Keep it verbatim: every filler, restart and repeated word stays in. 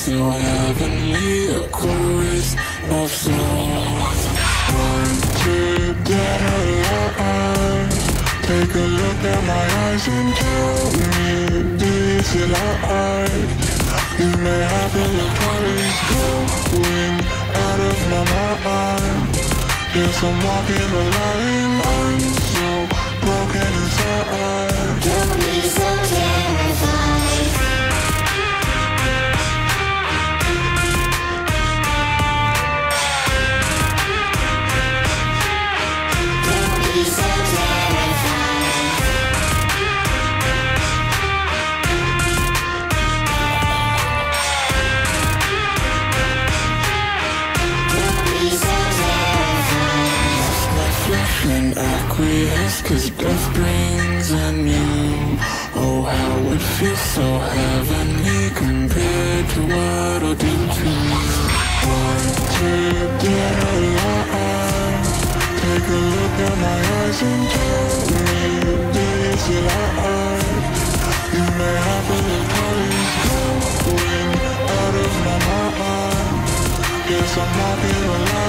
so heavenly, a chorus of songs. Want to get alive. Take a look at my eyes and tell me, do you feel alright? You may have a look twice going out of my mind. Yes, I'm walking a line, I'm so broken inside. Don't be so terrified. Don't be so terrified. Don't be so and acquiesce, cause death brings anew. Oh, how it feels so heavenly compared to what I'll do to you. Want to get alive. Take a look at my eyes and tell me, do you feel alright? You may have a little parties going out of my mind. Yes, I'm not here alive.